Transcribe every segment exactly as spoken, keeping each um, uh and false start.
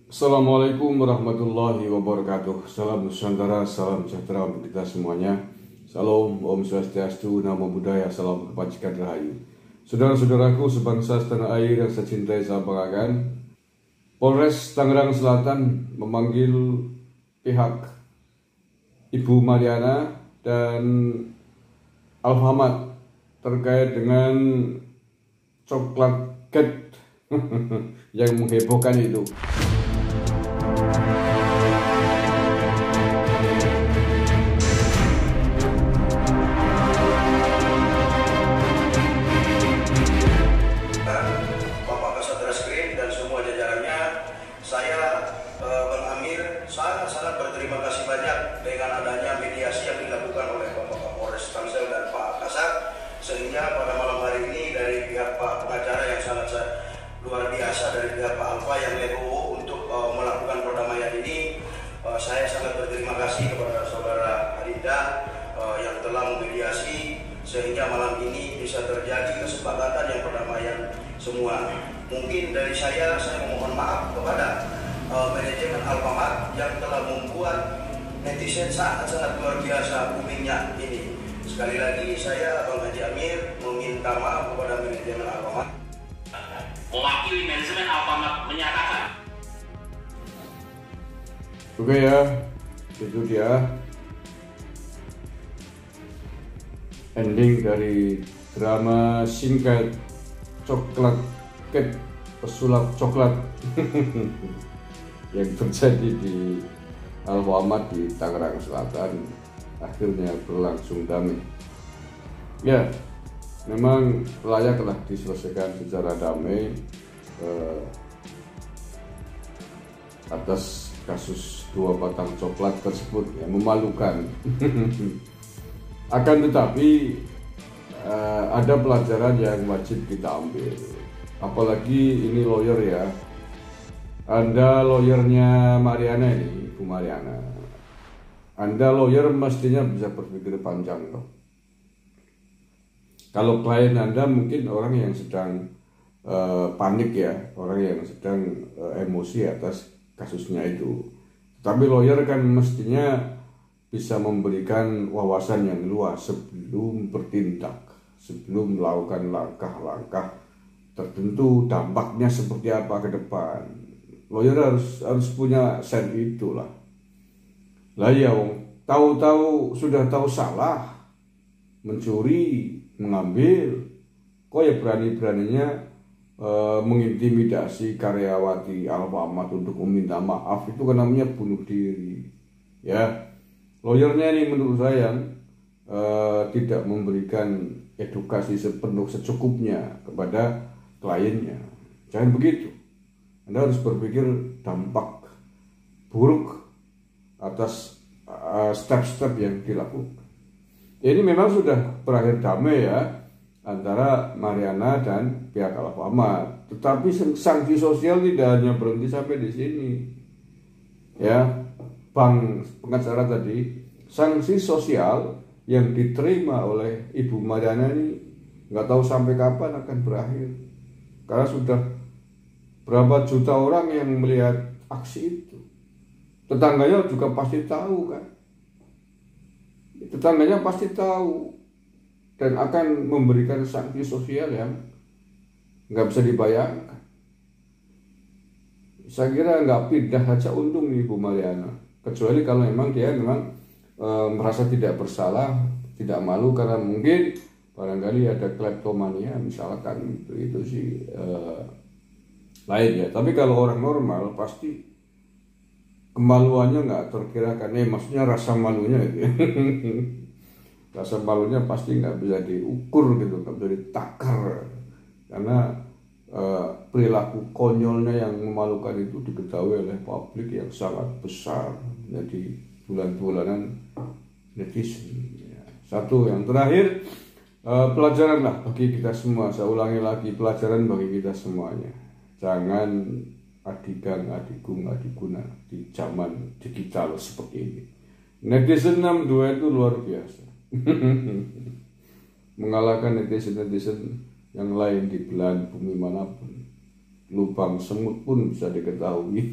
Assalamualaikum warahmatullahi wabarakatuh. Salam Nusantara, salam sejahtera untuk kita semuanya. Salam, Om Swastiastu, Namo Buddhaya, salam kebajikan rahayu. Saudara-saudaraku sebangsa setanah air yang saya cintai, saya banggakan, Polres Tangerang Selatan memanggil pihak Ibu Mariana dan Alfamart terkait dengan coklat cat yang menghebohkan itu. Bapak Kasat Reskrim dan semua jajarannya, saya eh, Bang Amir sangat-sangat berterima kasih banyak dengan adanya mediasi yang dilakukan oleh Bapak Kapolres Tangsel dan Pak Kasat, sehingga pada malam hari ini dari pihak Pak pengacara yang sangat luar biasa, dari pihak Pak Alfa yang legowo untuk uh, melakukan perdamaian ini, uh, saya sangat berterima kasih kepada saudara Adinda uh, yang telah memediasi sehingga malam ini bisa terjadi kesepakatan yang perdamaian semua. Mungkin dari saya, saya memohon maaf kepada uh, manajemen Alfamart yang telah membuat netizen sangat-sangat luar biasa boomingnya ini. Sekali lagi saya Bang Haji Amir meminta maaf kepada manajemen Alfamart. Mewakili manajemen Alfamart menyatakan, Oke ya, itu dia ending dari drama singkat coklat cat, pesulap coklat yang terjadi di Alfamart di Tangerang Selatan, akhirnya berlangsung damai. Ya, memang layaklah diselesaikan secara damai eh, atas kasus dua batang coklat tersebut yang memalukan. Akan tetapi eh, ada pelajaran yang wajib kita ambil, apalagi ini lawyer ya. Anda lawyernya Mariana ini, Bu Mariana. Anda lawyer mestinya bisa berpikir panjang loh. Kalau klien Anda mungkin orang yang sedang uh, panik ya, orang yang sedang uh, emosi atas kasusnya itu. Tapi lawyer kan mestinya bisa memberikan wawasan yang luas sebelum bertindak, sebelum melakukan langkah-langkah tertentu, dampaknya seperti apa ke depan. Lawyer harus harus punya sen itulah. Lah ya, tahu-tahu sudah tahu salah, mencuri, mengambil, kok ya berani-beraninya e, mengintimidasi karyawati Alfamart untuk meminta maaf. Itu kan namanya bunuh diri ya. Lawyernya ini menurut saya e, tidak memberikan edukasi sepenuh secukupnya kepada kliennya. Jangan begitu. Anda harus berpikir dampak buruk atas step-step uh, yang dilakukan. Ini memang sudah berakhir damai ya antara Mariana dan pihak Alfamart. Tetapi sanksi sosial tidak hanya berhenti sampai di sini. Ya, Bang pengacara tadi, sanksi sosial yang diterima oleh Ibu Mariana ini nggak tahu sampai kapan akan berakhir. Karena sudah berapa juta orang yang melihat aksi itu. Tetangganya juga pasti tahu kan. Tetangganya pasti tahu dan akan memberikan sanksi sosial yang nggak bisa dibayangkan. Saya kira nggak pindah saja untung nih Bu Mariana, kecuali kalau memang dia memang e, merasa tidak bersalah, tidak malu karena mungkin barangkali ada kleptomania misalkan, itu itu sih e, lain ya. Tapi kalau orang normal pasti kemaluannya nggak terkirakan, eh maksudnya rasa malunya gitu ya. Rasa malunya pasti nggak bisa diukur gitu, nggak bisa ditakar, karena uh, perilaku konyolnya yang memalukan itu diketahui oleh publik yang sangat besar. Jadi bulan-bulanan netizen ya. Satu yang terakhir, uh, pelajaran lah bagi kita semua. Saya ulangi lagi, pelajaran bagi kita semuanya. Jangan adigang, adigung, adiguna di zaman digital seperti ini. Netizen enam puluh dua itu luar biasa. Mengalahkan netizen-netizen yang lain di belahan bumi manapun. lubang semut pun bisa diketahui.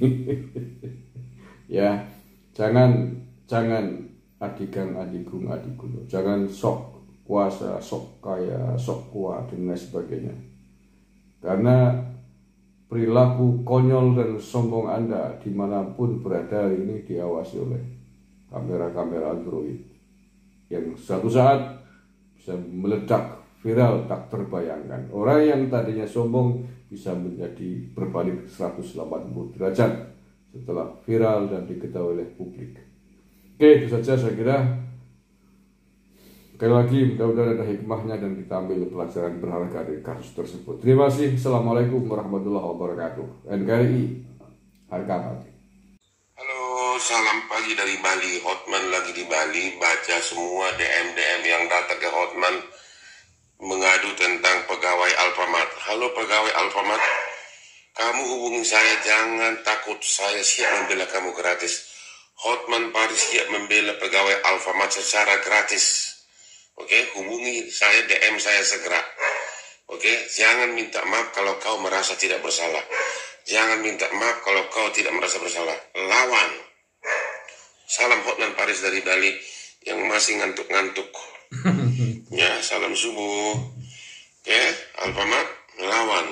Ya, jangan jangan adigang adigung adigung, jangan sok kuasa, sok kaya, sok kuat dan lain sebagainya. Karena perilaku konyol dan sombong Anda dimanapun berada ini diawasi oleh kamera-kamera Android yang suatu saat bisa meledak viral tak terbayangkan. Orang yang tadinya sombong bisa menjadi berbalik seratus delapan puluh derajat setelah viral dan diketahui oleh publik. Oke, itu saja saya kira. Sekali lagi, mudah-mudahan ada hikmahnya dan kita ambil pelajaran berharga dari kasus tersebut. Terima kasih. Assalamualaikum warahmatullahi wabarakatuh. N K R I, harga mati. Halo, salam pagi dari Bali. Hotman lagi di Bali, baca semua D M D M yang datang ke Hotman mengadu tentang pegawai Alfamart. Halo pegawai Alfamart, kamu hubungi saya, jangan takut, saya siap membela kamu gratis. Hotman Paris siap membela pegawai Alfamart secara gratis. Oke, hubungi saya, D M saya segera. Oke, jangan minta maaf kalau kau merasa tidak bersalah. Jangan minta maaf kalau kau tidak merasa bersalah. Lawan. Salam Hotman Paris dari Bali yang masih ngantuk-ngantuk. Ya, salam subuh. Oke, Alfamart lawan.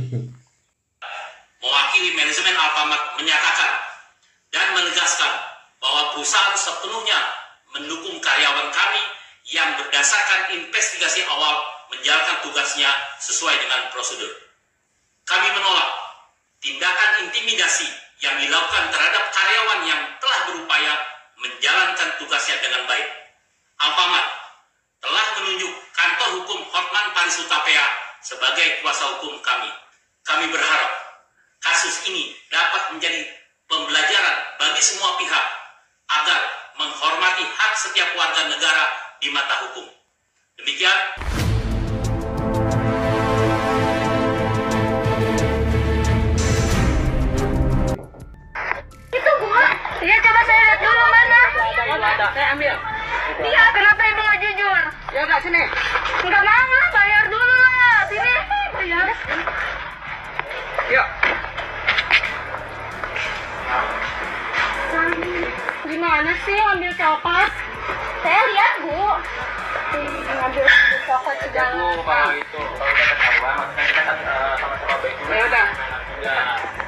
Mewakili manajemen Alfamart menyatakan dan menegaskan bahwa perusahaan sepenuhnya mendukung karyawan kami yang berdasarkan investigasi awal menjalankan tugasnya sesuai dengan prosedur. Kami menolak tindakan intimidasi yang dilakukan terhadap karyawan yang telah berupaya menjalankan tugasnya dengan baik. Alfamart telah menunjuk kantor hukum Hotman Paris Hutapea sebagai kuasa hukum kami. Kami berharap kasus ini dapat menjadi pembelajaran bagi semua pihak agar menghormati hak setiap warga negara di mata hukum. Demikian. Itu Bu, iya coba saya lihat dulu mana. Ada, saya ambil. Iya, kenapa Ibu nggak jujur? Ya enggak, sini. Nggak mau lah, bayar dulu lah. Sini, bayar. Yuk. Gimana sih ambil coklat? Saya lihat Bu. Ngambil coklat segala. Bu, kalau itu kalau udah ketahuan, maksudnya kita kan uh, sama-sama baik dulu. Ya udah. Ya.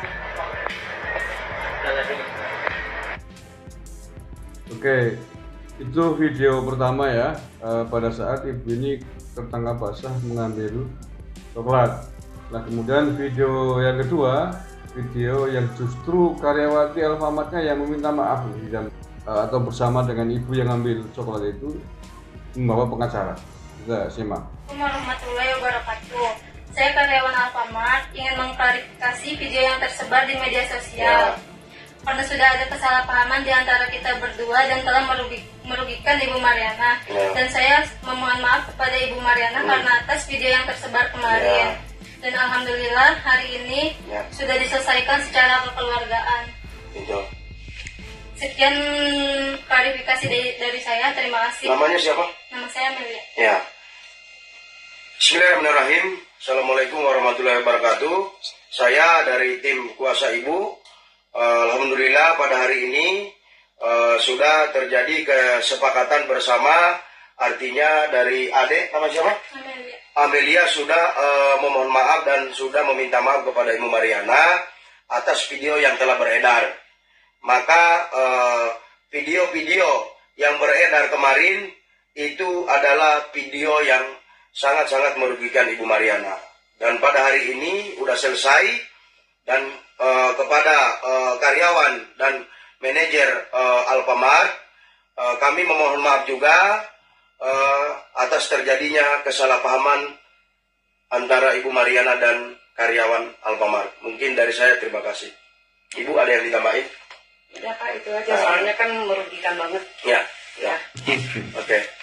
Udah sini. Oke, itu video pertama ya. E, pada saat ibu ini tertangkap basah mengambil coklat. Nah, kemudian video yang kedua, video yang justru karyawati Alfamartnya yang meminta maaf dan e, atau bersama dengan ibu yang ambil coklat itu membawa pengacara. Kita simak. Assalamualaikum warahmatullahi wabarakatuh. Saya karyawan Alfamart ingin mengklarifikasi video yang tersebar di media sosial. Ya. Karena sudah ada kesalahpahaman di antara kita berdua dan telah merugi, merugikan Ibu Mariana. Ya. Dan saya memohon maaf kepada Ibu Mariana ya. Karena atas video yang tersebar kemarin. Ya. Dan alhamdulillah hari ini ya. Sudah diselesaikan secara kekeluargaan. Itu. Sekian klarifikasi dari, dari saya. Terima kasih. Namanya siapa? Nama saya Amelia. Ya. Bismillahirrahmanirrahim. Assalamualaikum warahmatullahi wabarakatuh. Saya dari tim kuasa Ibu. Alhamdulillah pada hari ini uh, sudah terjadi kesepakatan bersama, artinya dari adik nama siapa? Amelia. Amelia sudah uh, memohon maaf dan sudah meminta maaf kepada Ibu Mariana atas video yang telah beredar. Maka video-video uh, yang beredar kemarin itu adalah video yang sangat-sangat merugikan Ibu Mariana. Dan pada hari ini sudah selesai dan Uh, kepada uh, karyawan dan manajer uh, Alfamart, uh, kami memohon maaf juga uh, atas terjadinya kesalahpahaman antara Ibu Mariana dan karyawan Alfamart. Mungkin dari saya terima kasih. Ibu ada yang ditambahin? Udah Pak, itu aja, soalnya kan merugikan banget. Ya, ya. Oke. Okay.